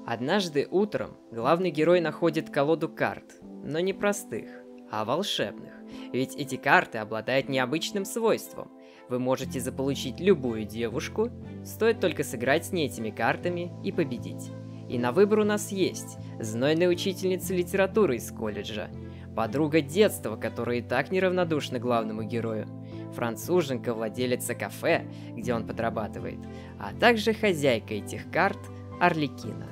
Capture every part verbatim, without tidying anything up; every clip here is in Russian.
Однажды утром главный герой находит колоду карт, но не простых, а волшебных. Ведь эти карты обладают необычным свойством. Вы можете заполучить любую девушку, стоит только сыграть с ней этими картами и победить. И на выбор у нас есть знойная учительница литературы из колледжа, подруга детства, которая и так неравнодушна главному герою, француженка, владелица кафе, где он подрабатывает, а также хозяйка этих карт Арлекино.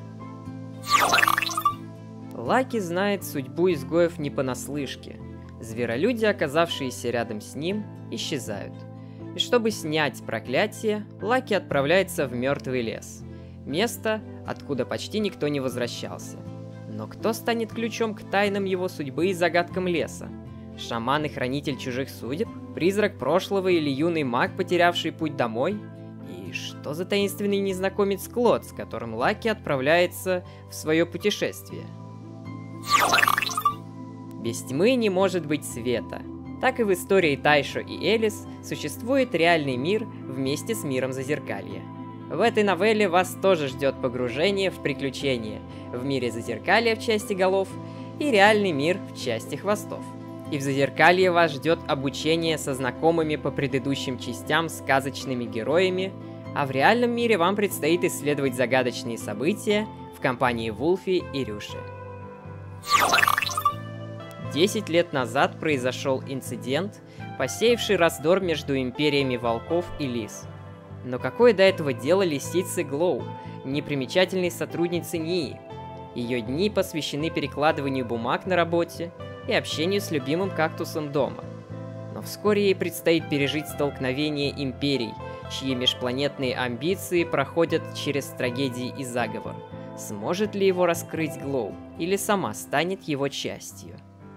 Лаки знает судьбу изгоев не понаслышке. Зверолюди, оказавшиеся рядом с ним, исчезают. И чтобы снять проклятие, Лаки отправляется в мертвый лес. Место, откуда почти никто не возвращался. Но кто станет ключом к тайнам его судьбы и загадкам леса? Шаман и хранитель чужих судеб? Призрак прошлого или юный маг, потерявший путь домой? И что за таинственный незнакомец Клод, с которым Лаки отправляется в свое путешествие? Без тьмы не может быть света. Так и в истории Тайшо и Элис существует реальный мир вместе с миром Зазеркалья. В этой новелле вас тоже ждет погружение в приключения в мире Зазеркалья в части голов и реальный мир в части хвостов. И в Зазеркалье вас ждет обучение со знакомыми по предыдущим частям сказочными героями, а в реальном мире вам предстоит исследовать загадочные события в компании Вулфи и Рюши. Десять лет назад произошел инцидент, посеявший раздор между империями волков и лис. Но какое до этого дело лисице Глоу, непримечательной сотруднице Нии? Ее дни посвящены перекладыванию бумаг на работе и общению с любимым кактусом дома. Но вскоре ей предстоит пережить столкновение империй, чьи межпланетные амбиции проходят через трагедии и заговор. Сможет ли его раскрыть Глоу, или сама станет его частью?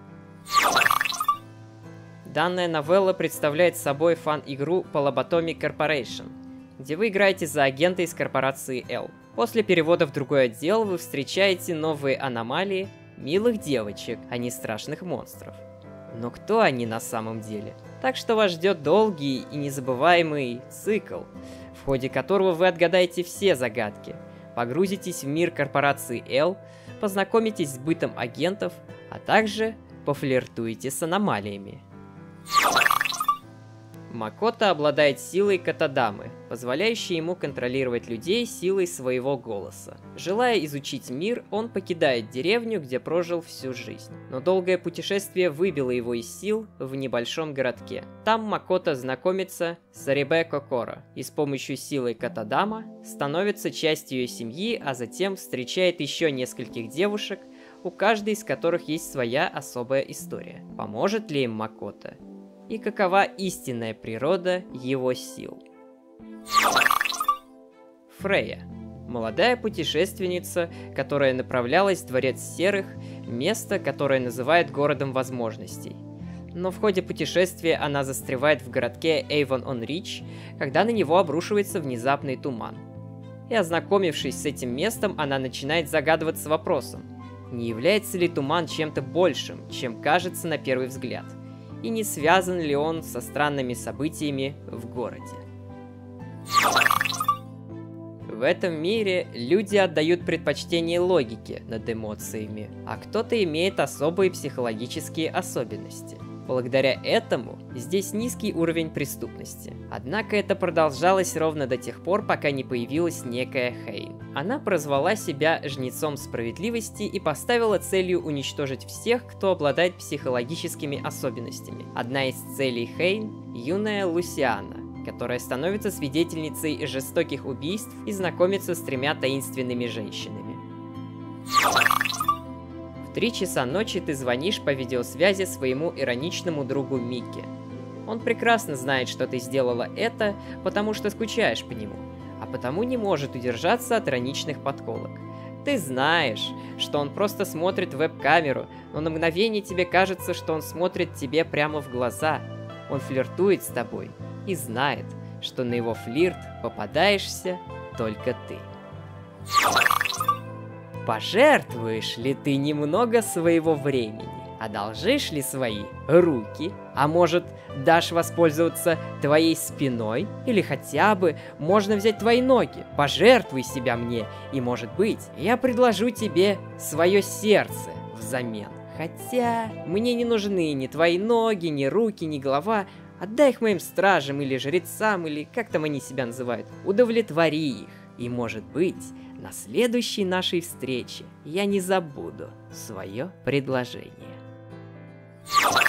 Данная новелла представляет собой фан-игру по Lobotomy Corporation, где вы играете за агента из корпорации L. После перевода в другой отдел вы встречаете новые аномалии, милых девочек, а не страшных монстров. Но кто они на самом деле? Так что вас ждет долгий и незабываемый цикл, в ходе которого вы отгадаете все загадки, погрузитесь в мир корпорации L, познакомитесь с бытом агентов, а также пофлиртуете с аномалиями. Макото обладает силой Катадамы, позволяющей ему контролировать людей силой своего голоса. Желая изучить мир, он покидает деревню, где прожил всю жизнь. Но долгое путешествие выбило его из сил в небольшом городке. Там Макото знакомится с Арибе Кокоро и с помощью силы Катадама становится частью ее семьи, а затем встречает еще нескольких девушек, у каждой из которых есть своя особая история. Поможет ли им Макото? И какова истинная природа его сил? Фрея. Молодая путешественница, которая направлялась в Дворец Серых, место, которое называют городом возможностей. Но в ходе путешествия она застревает в городке Эйвон-он-Рич, когда на него обрушивается внезапный туман. И ознакомившись с этим местом, она начинает загадываться вопросом, не является ли туман чем-то большим, чем кажется на первый взгляд, и не связан ли он со странными событиями в городе. В этом мире люди отдают предпочтение логике над эмоциями, а кто-то имеет особые психологические особенности. Благодаря этому здесь низкий уровень преступности. Однако это продолжалось ровно до тех пор, пока не появилась некая Хейн. Она прозвала себя жнецом справедливости и поставила целью уничтожить всех, кто обладает психологическими особенностями. Одна из целей Хейн – юная Лусиана, которая становится свидетельницей жестоких убийств и знакомится с тремя таинственными женщинами. В три часа ночи ты звонишь по видеосвязи своему ироничному другу Микки. Он прекрасно знает, что ты сделала это, потому что скучаешь по нему, а потому не может удержаться от ироничных подколок. Ты знаешь, что он просто смотрит в веб-камеру, но на мгновение тебе кажется, что он смотрит тебе прямо в глаза. Он флиртует с тобой и знает, что на его флирт попадаешься только ты. Пожертвуешь ли ты немного своего времени? Одолжишь ли свои руки? А может, дашь воспользоваться твоей спиной? Или хотя бы можно взять твои ноги? Пожертвуй себя мне, и, может быть, я предложу тебе свое сердце взамен. Хотя мне не нужны ни твои ноги, ни руки, ни голова. Отдай их моим стражам или жрецам, или как там они себя называют. Удовлетвори их. И, может быть, на следующей нашей встрече я не забуду свое предложение.